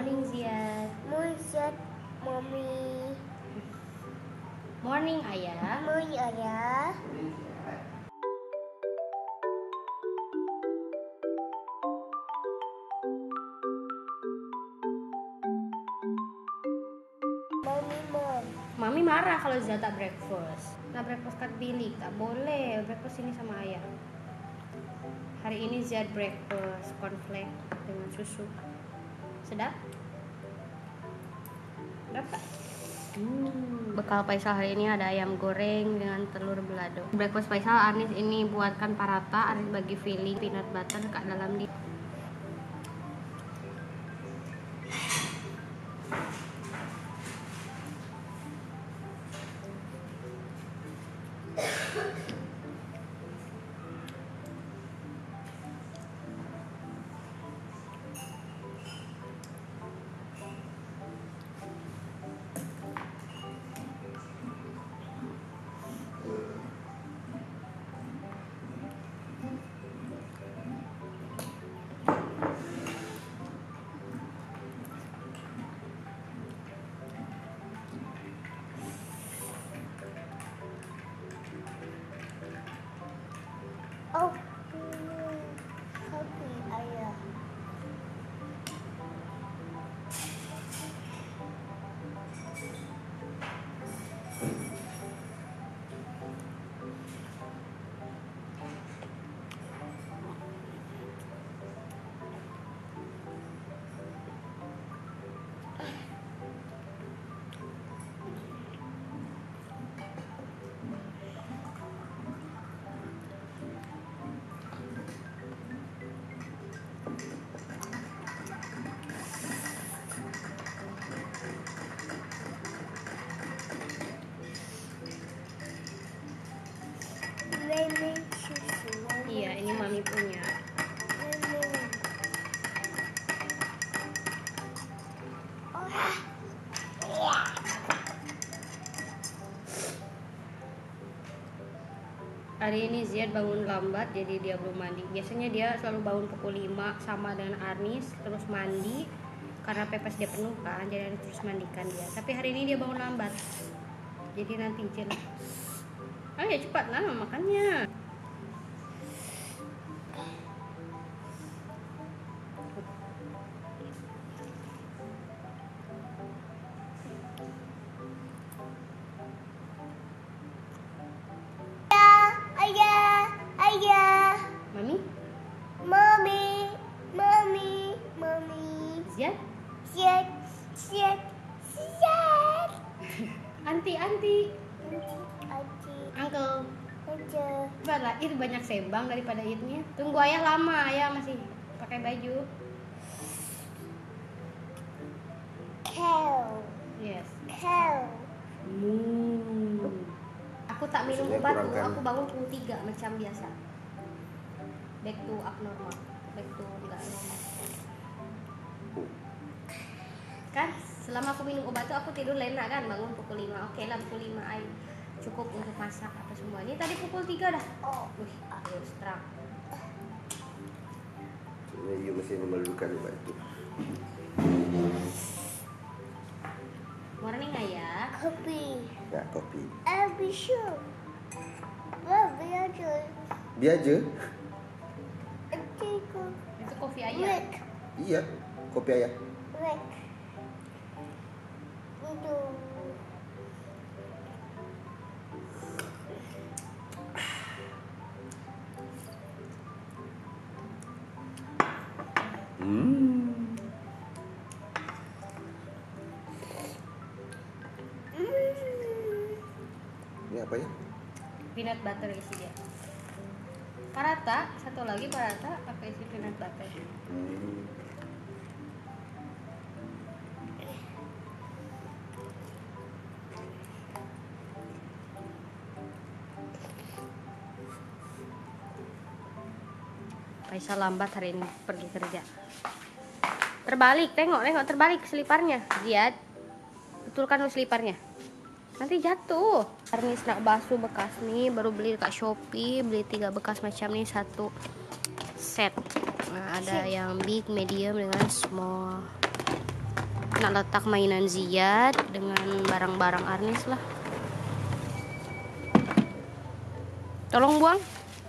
morning Ziad. Mommy. Morning ayah. Morning ayah. Mami marah kalau Ziad tak breakfast. Tak breakfast kat bilik, tak boleh. Breakfast ini sama ayah. Hari ini Ziad breakfast cornflake dengan susu. Sedap? Sedap tak? Bekal Faisal hari ini ada ayam goreng dengan telur belado. Breakfast Faisal, Anis ini buatkan paratha, Anis bagi filling peanut butter kat dalam di. Oh, kopi ayah. Iya, ini mami punya. Hari ini Ziad bangun lambat, jadi dia belum mandi. Biasanya dia selalu bangun pukul 5 sama dengan Arnis, terus mandi. Karena pepes dia penuh kan, jadi Arnis terus mandikan dia. Tapi hari ini dia bangun lambat. Jadi nanti izin. Ayo cepat lah makannya. Ayah. Mami? Mommy. Ziad? Siap. Anti. Uncle. Coba Id banyak sembang daripada Idnya. Tunggu ayah lama, ayah masih pakai baju. Cow. Yes. Aku tak minum obat tuh, aku bangun pukul 3 macam biasa. Back to abnormal, back to enggak normal. Kan selama aku minum obat tuh aku tidur enak kan, bangun pukul 5. Oke lah pukul 5 ay cukup untuk masak apa semua. Ini tadi pukul 3 dah. Wih, terus terang. You mesti memerlukan obat itu. Morning ayah. Kopi. Ya, kopi. Sure. Biar je. Itu kopi ayah. Iya, kopi ayah. Ini apa ya? Peanut butter isi dia. Paratha, satu lagi paratha pakai isi peanut butter. Faisal lambat hari ini pergi kerja. Terbalik, tengok terbalik seliparnya. Ziad, betulkan dulu seliparnya. Nanti jatuh. Arnis nak basuh bekas nih, baru beli dekat Shopee, beli 3 bekas macam nih, 1 set. Nah, ada yang big, medium dengan small. nak letak mainan Ziyad dengan barang-barang Arnis lah. Tolong buang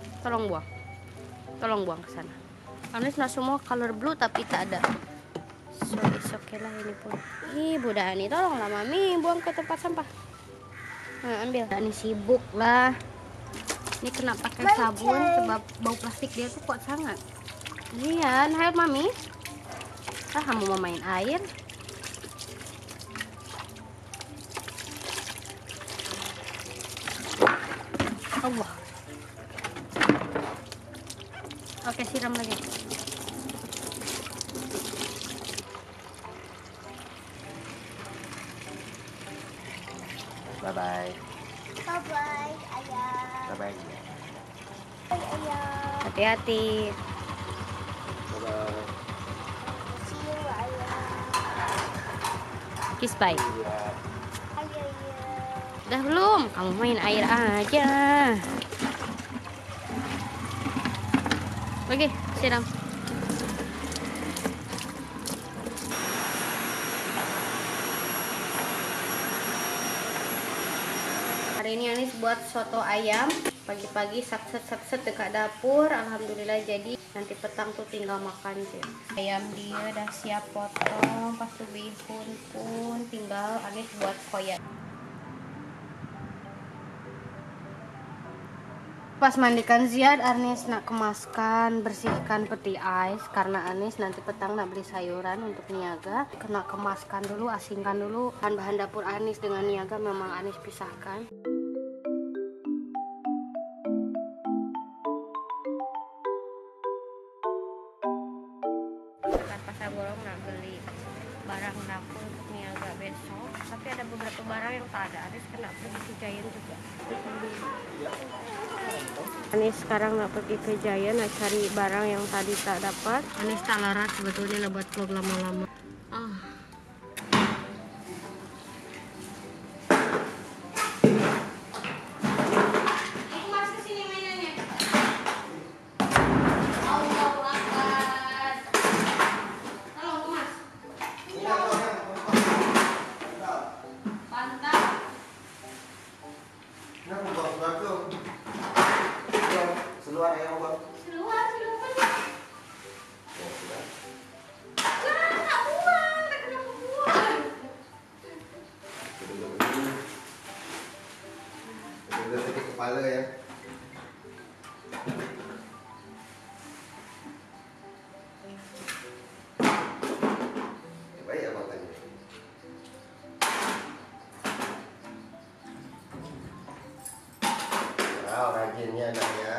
ke sana. Arnis nak semua color blue tapi tak ada. So it's okay lah ini pun. Ih, Bu Dani, tolonglah Mami buang ke tempat sampah. Nah, ambil. Dani sibuk lah. Ini kena pakai sabun sebab bau plastik dia tuh kuat sangat. Rian, help Mami. Kamu mau main air? Allah. Oke, siram lagi. Bye bye. Bye bye, ayah. Bye bye. Bye, ayah. Hati-hati. Bye bye. See you, ayah. Kiss bye. Ayah. Udah belum? Kamu main air aja. Oke, siram. Hari ini Anis buat soto ayam. Pagi-pagi satset dekat dapur. Alhamdulillah jadi. Nanti petang tuh tinggal makan sih. Ayam dia udah siap potong. Pas tuh bihun pun tinggal Anis buat koyak. Pas mandikan Ziyad, Arnis nak kemaskan, bersihkan peti ais karena Anis nanti petang nak beli sayuran untuk niaga. Kena kemaskan dulu, asingkan dulu bahan-bahan dapur Anis dengan niaga memang Anis pisahkan. Dekat pasar Borong nak beli barang dapur untuk niaga besok, tapi ada beberapa barang yang tak ada. Anis kena pergi ke Giant juga. Anis sekarang nak pergi ke Giant nak cari barang yang tadi tak dapat. Anis tak larat sebetulnya nak buat vlog lama-lama. Keluar ayam bang. Keluar. Oh, sudah. Tak buang, tak kenapa buang. Udah sakit kepala ya. Baik abang tanya. Wow, rajinnya anak ya.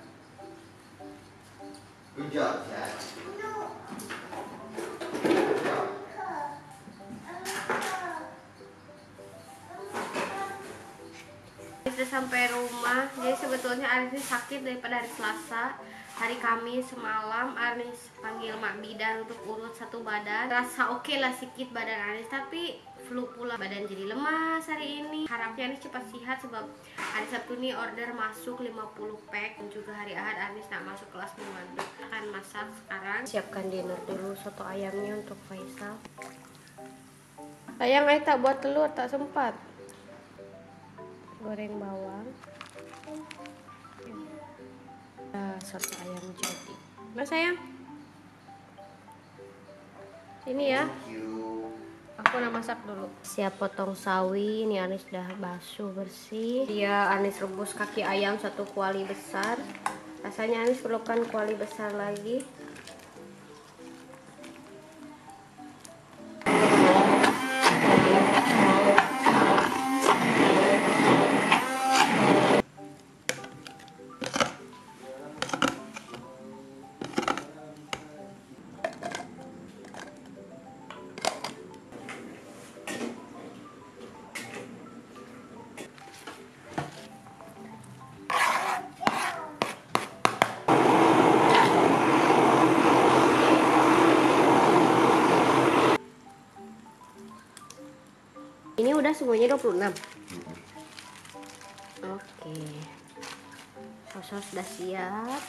Good job, ya. Sudah sampai rumah. Jadi sebetulnya Arnis sakit daripada hari Selasa. Hari Kamis semalam Arnis panggil Mak Bidan untuk urut satu badan. Rasa oke lah sedikit badan Arnis, tapi flu pula, badan jadi lemas hari ini. Harapnya Arnis cepat sehat sebab hari Sabtu ini order masuk 50 pack. Dan juga hari Ahad Arnis nak masuk kelas mengandung. Akan masak sekarang. Siapkan dinner dulu, soto ayamnya untuk Faisal. Sayang, Ay tak buat telur, tak sempat. Goreng bawang. Soto ayam jadi. Mas sayang, sini ya. Aku nak masak dulu. Siap potong sawi. Ini Anis udah basuh bersih. Dia Anis rebus kaki ayam satu kuali besar. Rasanya Anis perlukan kuali besar lagi. Ini udah semuanya 26. Oke. Saus sudah siap.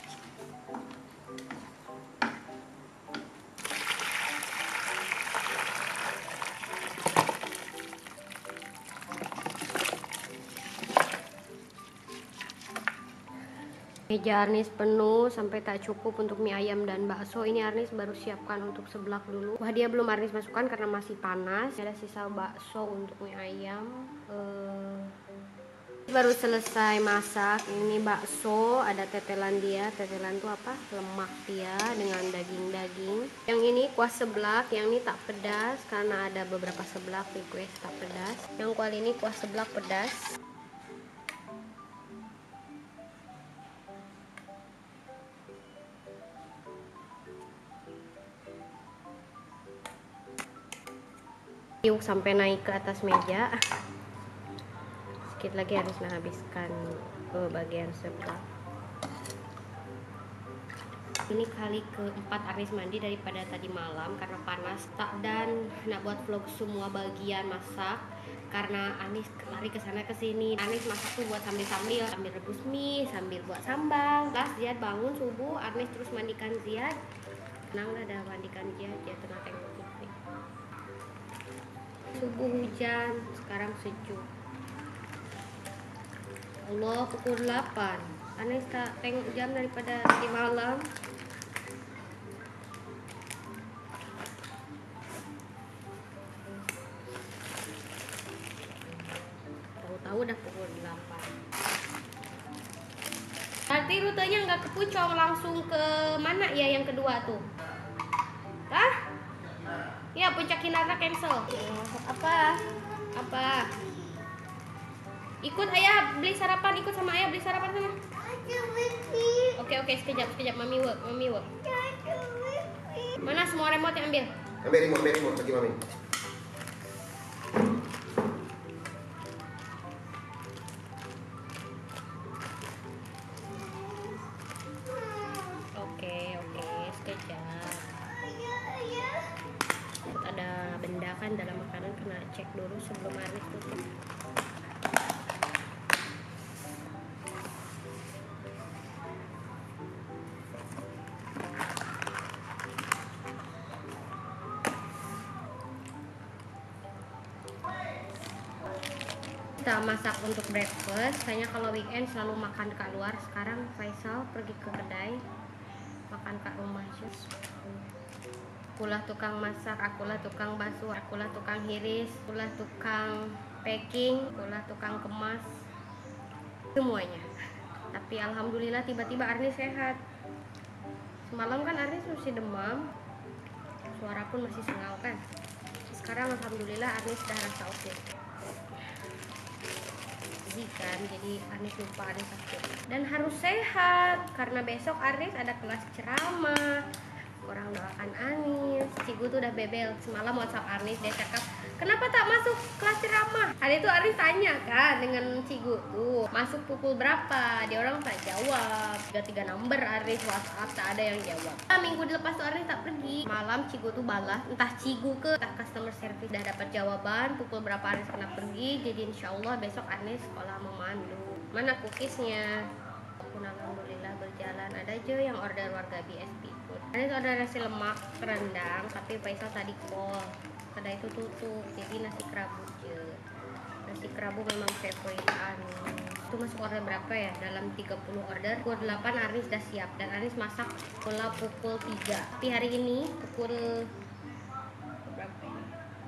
Meja Arnis penuh sampai tak cukup untuk mie ayam dan bakso. Ini Arnis baru siapkan untuk seblak dulu. Wah, dia belum Arnis masukkan karena masih panas. Ada sisa bakso untuk mie ayam. Baru selesai masak. Ini bakso, ada tetelan dia. Tetelan itu apa? Lemak dia dengan daging-daging. Yang ini kuah seblak, yang ini tak pedas karena ada beberapa seblak request tak pedas. Yang kuah ini kuah seblak pedas. Yuk sampai naik ke atas meja. Sedikit lagi harus menghabiskan bagian sebelah. Ini kali keempat Arnis mandi daripada tadi malam karena panas dan nak buat vlog semua bagian masak karena Arnis lari ke sana ke sini. Arnis masak tuh buat sambil rebus mie, sambil buat sambal. Pas Ziad bangun subuh, Arnis terus mandikan Ziad. Tenang lah, dah mandikan Ziad, dia tengah tengok TV. Subuh hujan, sekarang sejuk. Allah, pukul 8. Arnis tak tengok jam daripada tadi malam. Tahu-tahu udah pukul 8. Berarti rutenya nggak ke Pucong, langsung ke mana ya yang kedua tuh? Hah? Ya, Puncak Hinara cancel. Apa? Ikut ayah beli sarapan, ikut sama ayah beli sarapan sana. Oke, sekejap, mami work. Mana semua remote yang ambil? Ambil remote bagi mami. Oke, sekejap. Ada benda kan dalam makanan, kena cek dulu sebelum Arnis tutup. Kita masak untuk breakfast. Saya kalau weekend selalu makan dekat luar. Sekarang Faisal pergi ke kedai makan kat rumah aja. Akulah tukang masak, akulah tukang basuh, akulah tukang hiris, akulah tukang packing, akulah tukang kemas, semuanya. Tapi alhamdulillah tiba-tiba Arnis sehat. Semalam kan Arnis masih demam, suara pun masih sengal kan. Sekarang alhamdulillah Arnis sudah rasa oke. Kan, jadi Arnis lupa Arnis sakit dan harus sehat karena besok Arnis ada kelas ceramah. Orang doakan Arnis. Cigu tuh udah bebel semalam WhatsApp Arnis, dia cakap kenapa tak masuk kelas ceramah. Hari itu Arnis tanya kan dengan Cigu tuh masuk pukul berapa, dia orang tak jawab. 3 number Arnis WhatsApp tak ada yang jawab. Minggu lepas tuh Arnis tak pergi. Malam Cigu tuh balas, entah Cigu ke entah customer service udah dapat jawaban pukul berapa Arnis kena pergi. Jadi insyaallah besok Arnis sekolah memandu. Mana cookiesnya? Alhamdulillah berjalan. Ada aja yang order warga BSP food. Arnis order nasi lemak rendang, tapi Faisal tadi call kedai itu tutup, jadi nasi kerabu aja. Nasi kerabu memang favorit Arnis. Itu masuk order berapa ya? Dalam 30 order pukul 8 Arnis sudah siap dan Arnis masak pula pukul 3. Tapi hari ini pukul berapa ini?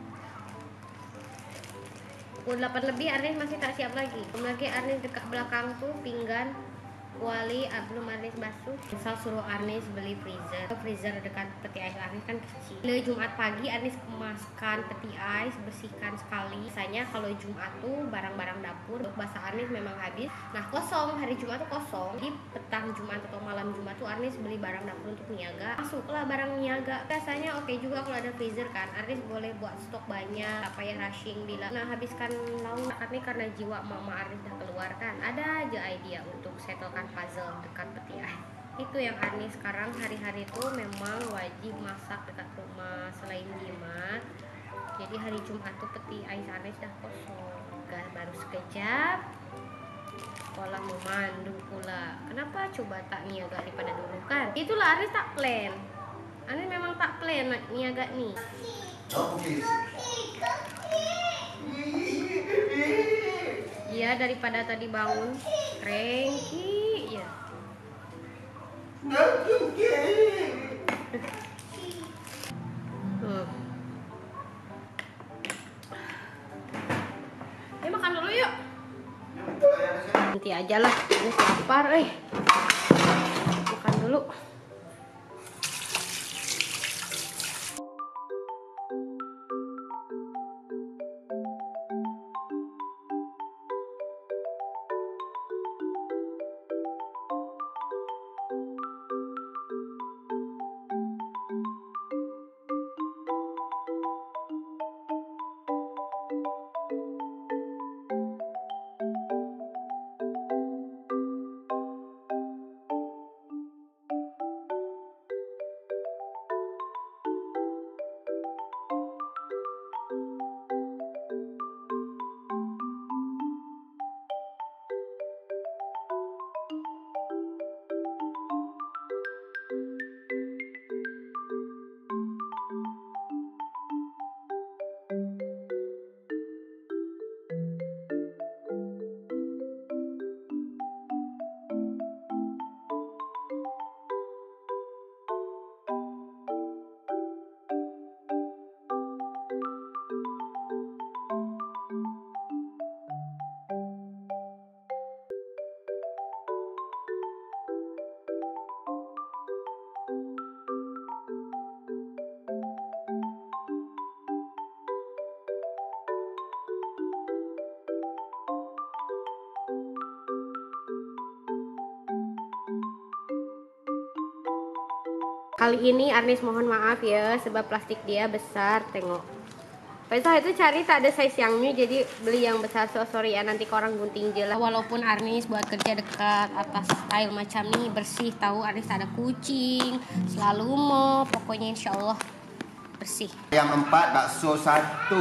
Pukul 8 lebih Arnis masih tak siap lagi. Belum lagi Arnis dekat belakang tuh pinggan kuali belum Arnis basuh. Misal suruh Arnis beli freezer dekat peti ais Arnis kan kecil. Lalu Jumat pagi Arnis kemaskan peti ais, bersihkan sekali. Biasanya kalau Jumat tuh barang-barang dapur bahasa Arnis memang habis. Nah kosong, hari Jumat tuh kosong. Di petang Jumat atau malam Jumat tuh Arnis beli barang dapur untuk niaga. Masuklah barang niaga. Biasanya oke juga kalau ada freezer kan. Arnis boleh buat stok banyak, apa ya rushing bila. Nah habiskan lauk nih karena jiwa mama Arnis udah keluar kan. Ada aja idea untuk settlekan puzzle dekat peti ais. Itu yang Arnis sekarang hari-hari itu memang wajib masak dekat rumah selain jimat. Jadi hari Jumat tuh peti ais Arnis dah kosong. Baru sekejap sekolah memandu pula. Kenapa coba tak niaga daripada dulu kan? Itulah Arnis tak plan. Arnis memang tak plan niaga nih. Iya daripada tadi bangun cranky ya. Ayo makan dulu yuk. Nanti aja lah, ini lapar makan dulu. Kali ini Arnis mohon maaf ya, sebab plastik dia besar, tengok. Faisal itu cari tak ada size yang new, jadi beli yang besar. So sorry ya, nanti korang gunting jelas. Walaupun Arnis buat kerja dekat atas style macam nih, bersih tahu. Arnis ada kucing, selalu mau, pokoknya insya Allah bersih. Ayam 4, bakso 1.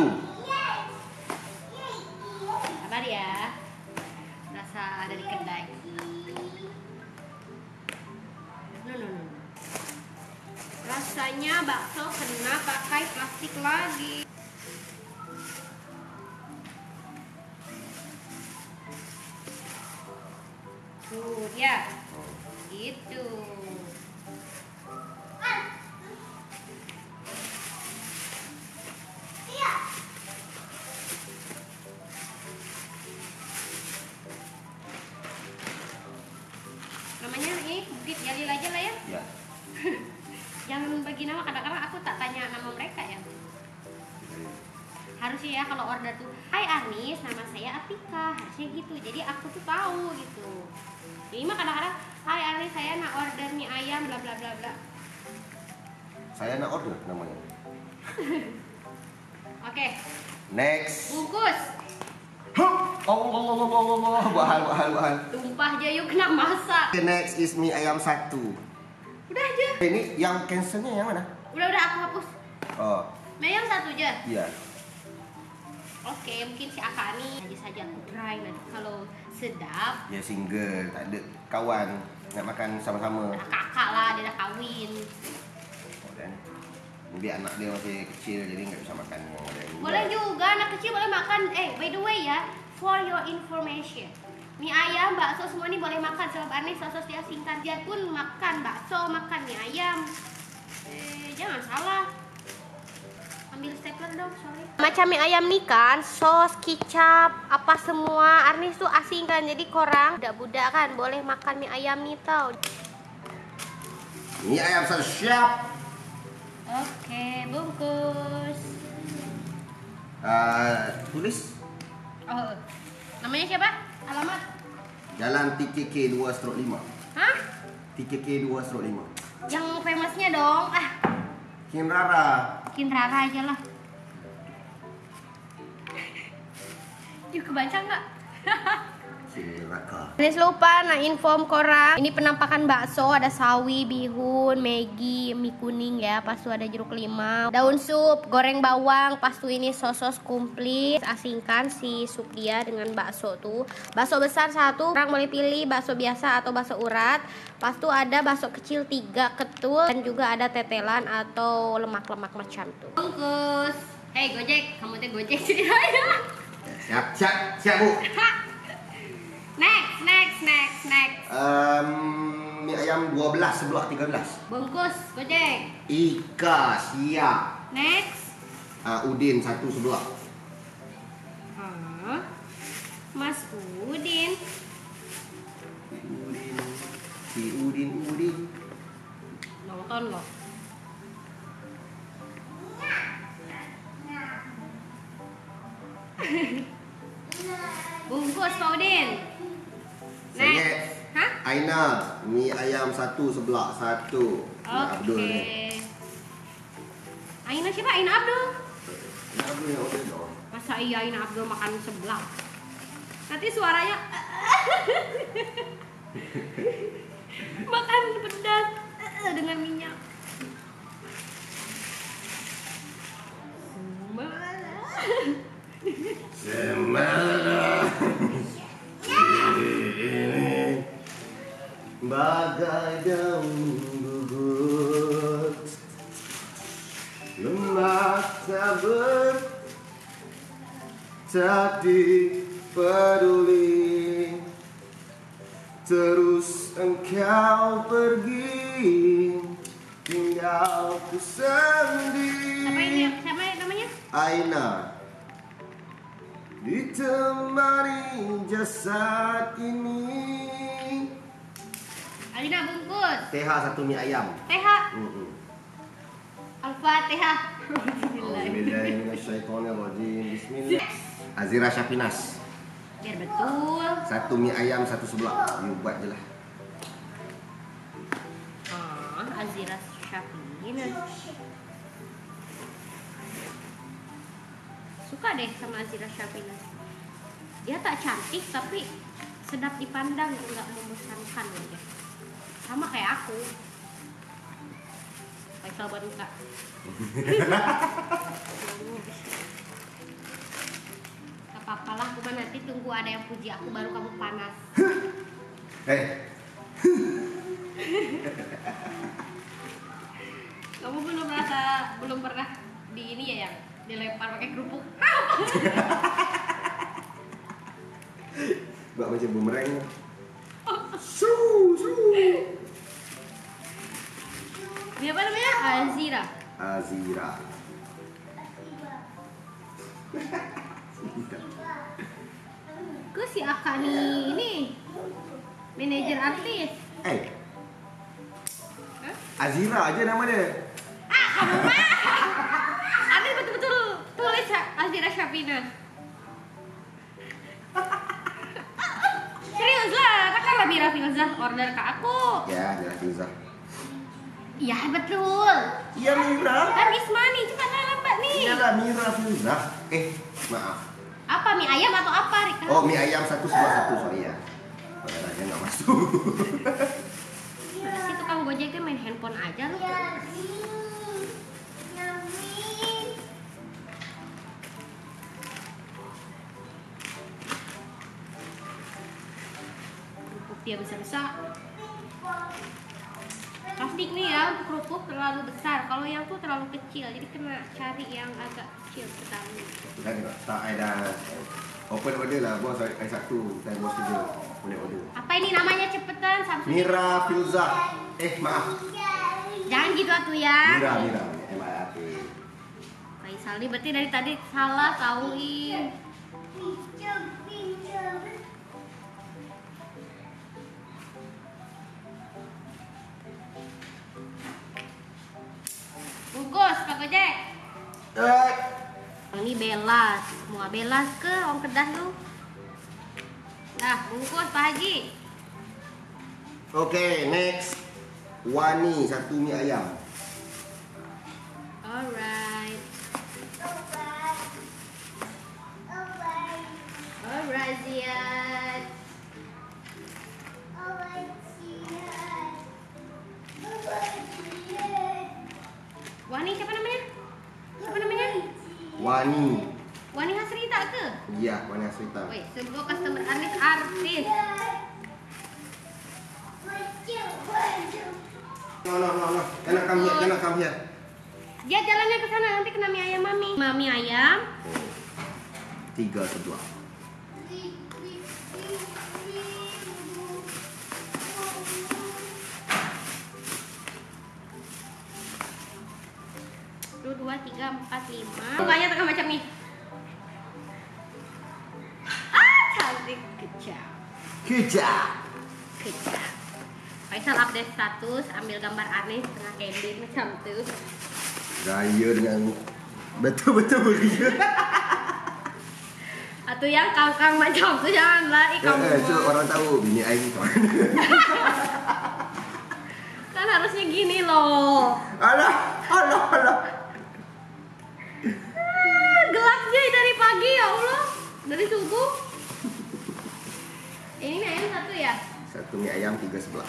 Sabar ya, rasa dari kedai. No. Rasanya bakso kena pakai plastik lagi. Tuh ya, gitu. Namanya ini Bukit Jalil aja lah ya. Ya. Jangan bagi nama, kadang-kadang aku tak tanya nama mereka ya. Harusnya ya kalau order tuh, hai Arnis, nama saya Atika, harusnya gitu. Jadi aku tuh tahu gitu. Jadi mah kadang-kadang, hai Arnis, saya nak order mie ayam bla bla bla bla. Saya nak order namanya. Oke, Next. bungkus. Allah. Buahal. Tumpah aja yuk, kena masak. Okay, next is mie ayam 1. Udah aja. Ini yang cancelnya yang mana? Udah aku hapus. Oh, Mie ayam 1 aja. iya. Oke, mungkin si Akani aja saja aku try nanti kalau sedap. Dia single, tak ada kawan nak makan sama-sama. Ada kakak lah, dia dah kahwin. Dan biar anak dia masih kecil jadi nggak bisa makan yang ada. Boleh juga, anak kecil boleh makan. By the way ya, for your information, mie ayam, bakso semua ini boleh makan. Sebab Arnis sos dia singkat, dia pun makan bakso, makan mie ayam. Jangan salah. Ambil stapler dong, sorry. Macam mie ayam nih kan, sos, kicap, apa semua Arnis tuh asingkan. Jadi korang budak-budak kan boleh makan mie ayam nih tau. Mie ayam siap. Oke, bungkus. Tulis Oh, namanya siapa? Alamat? Jalan TKK 2/5. Hah? TKK 2/5. Yang famousnya dong. Kinrara. Kinrara aja lah. Yuk kebaca nggak? Kinraka. Jangan lupa nah inform korang. Ini penampakan bakso, ada sawi, bihun, Maggi, mie kuning ya. Pas tuh ada jeruk limau, daun sup, goreng bawang. Pas tuh ini sos komplit. Asingkan si sup dia dengan bakso tuh. Bakso besar 1, orang boleh pilih bakso biasa atau bakso urat. Pas tuh ada bakso kecil 3 ketul dan juga ada tetelan atau lemak-lemak macam tuh. Bungkus. Hey Gojek, kamu tuh Gojek sih Siap Bu. Next. mie ayam 12 sebelah 13. Bungkus Gojek. Ika siap. Next. Udin 1 sebelah. Mas Udin. Si Udin. Nonton loh. Bungkus Pak Udin. Saya Hah? Aina, mie ayam 1 sebelah 1. Abdul Oke. ni. Aina siapa? Aina Abdul. Ini Abdul yang order dong. Masa iya Aina Abdul makan sebelah? Nanti suaranya makan pedas dengan minyak. Semalam ini bagai daun gugur, lemah tak peduli, terus engkau pergi, tinggalku sendiri. Siapa namanya? Aina, ditemani jasad ini. Aina bungkus. TH 1 mie ayam. TH. Al-Fatihah. Bismillahirrahmanirrahim. Bismillah. Azira Syafinas. Biar betul. 1 mie ayam 1 sebelah. You buat je lah. Azira Syafinas. Suka deh sama Azira Syafinas. Dia tak cantik tapi sedap dipandang, nggak membosankan aja. Sama kayak aku. Faisal Baruka. Apa-apalah, aku mah nanti tunggu ada yang puji aku baru kamu panas. Kamu belum pernah di ini ya yang dilempar pakai kerupuk. Buat macam bumerang. Ini apa namanya? Azira. Azira. Ke si Akani ini manajer artis. Azira aja nama dia. Kamu mah. Artis betul-betul tulis Azira Syafinas. Serius lah, kan Mira Filzah order ke aku. Ya, Mira Filzah. Iya betul. Iya Mira. Kan Ismani, cepat lambat nih. Iya lah Mira Filzah. Maaf. Apa mie ayam atau apa, Rika? Oh, mie ayam 1 sebelah 1, sorry ya. Padahal aja nggak masuk. Si tukang gojeknya main handphone aja lu. Kerupuk dia besar-besar. Plastik nih ya, untuk kerupuk terlalu besar. Kalau yang tuh terlalu kecil, jadi kena cari yang agak kecil sekali. Tak ada open order lah, bos ada 1, dan bos 3 boleh order. Apa ini namanya, cepetan Samsung. Mira Filzah. Maaf. Jangan gitu atuh ya. Mira, MIRAP. Faisal nih berarti dari tadi salah tauin. Bungkus Pak Gojek. Ini belas, semua belas ke orang Kedah lu. Nah, bungkus Pak Haji. Oke, next. Wani 1 mie ayam. Alright. Alright, Ziad. Wani siapa namanya? Siapa namanya? Wani. Wani Hasrita ke? Iya, Wani Asrita. Woi, sebuah customer artis. No. Cannot come here. Dia jalannya ke sana, nanti kena mie ayam mami. Mami ayam. 3 sebelah. 2, 3, 4, 5. Mukanya tengah macam nih. Ah, cantik. Kejap. Faisal update status, ambil gambar Arnis tengah camping macam tuh. Gaya dengan betul-betul begitu. Atau yang kangkang macam tuh janganlah kamu. So orang tahu bini aing kawan. Kan harusnya gini loh. Alah. Gelapnya dari pagi ya Allah, dari subuh. Ini mie ayam satu ya? Satu mie ayam 3 sebelah.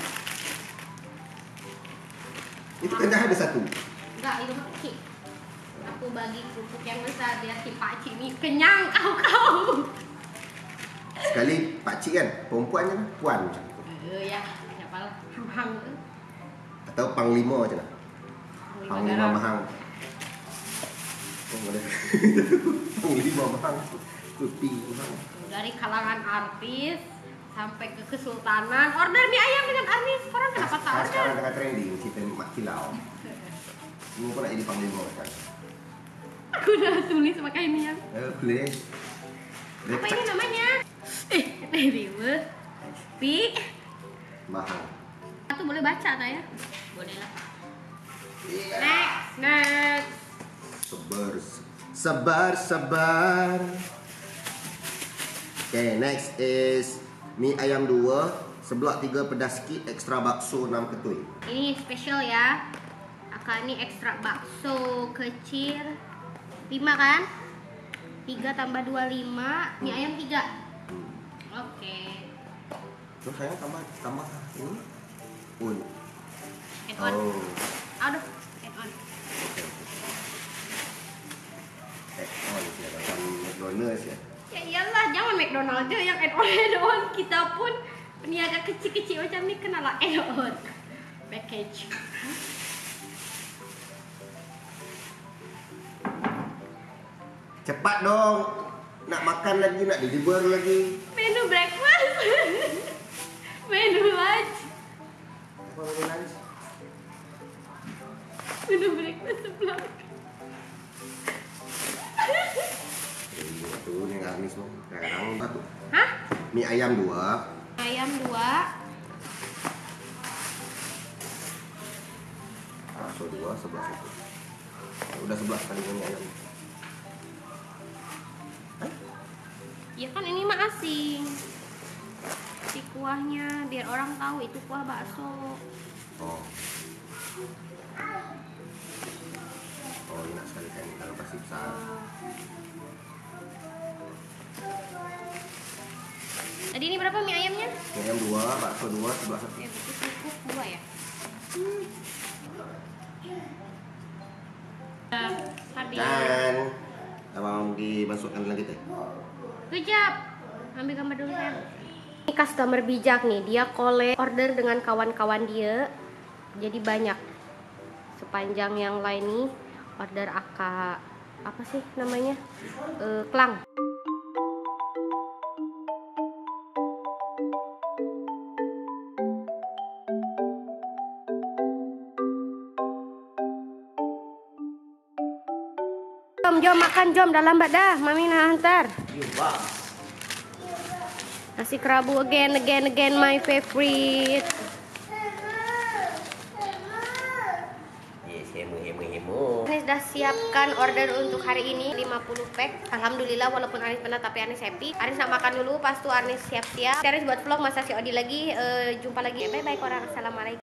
Itu kan dah ada satu. Enggak, itu mah kecil. Aku bagi kerupuk yang besar biar si pakcik ni kenyang kau. Sekali pakcik kan, perempuan kan, puan macam tu. Ya, siapa lah, hang. Atau panglima macam mana? Panglima mahang. Oh, boleh. Panglima mahang. Tuti mahang. Dari kalangan artis sampai ke kesultanan, order mie ayam dengan Arnis. Orang kenapa tak order? Sekarang tengah trending cerita Mak Kilau. Semua pun nak jadi panglima kan. Aku dah tulis pakai ini yang. Boleh. Apa ini namanya? River. Pi. Mahal. Itu boleh baca tak ya? Boleh lah. Next. Sabar. Okay, next is mie ayam 2, sebelah 3 pedas sikit, ekstra bakso 6 ketui. Ini spesial ya. Akak ini ekstra bakso kecil 5 kan? 3 tambah 2, 5. Mie ayam 3. Oke. Terus saya tambah ini. Add on. Oh. Aduh, add on. Add-on ya, macam McDonald's ya. Ya iyalah, jangan McDonald aja yang add-on. Kita pun peniaga kecil-kecil macam ni kenalah add-on. Package. Cepat dong. Nak makan lagi, nak deliver lagi. Menu breakfast. Menu lunch. Apa menu lunch? Menu breakfast sebelah. Itu yang Arnis mau. Sekarang satu. Hah? Mie ayam 2. Ayam 2. Bakso 2, sebelah itu. Udah 11 kali mie ayam. Ya kan ini mah asin. Si kuahnya biar orang tahu itu kuah bakso. Oh, enak sekali kan kalau pasti besar. Tadi ini berapa mie ayamnya? Mie ayam 2, bakso 2, sebelah 1. Ya betul cukup 2 ya. Habis. Dan abang dimasukkan lagi teh. Kejap. Ambil gambar dulu ya. Ini customer bijak nih, dia collect order dengan kawan-kawan dia. Jadi banyak. Sepanjang yang lain nih order akak apa sih namanya? Klang. Jom makan, jom dah lambat dah. Mami nak hantar. Nasi kerabu again, my favorite. Yes, hemu. Anis dah siapkan order untuk hari ini 50 pack. Alhamdulillah walaupun Anis penat tapi Anis happy. Anis nak makan dulu, pas tu Anis siap-siap. Anis buat vlog masa si Odi lagi. Jumpa lagi. Bye bye korang. Assalamualaikum.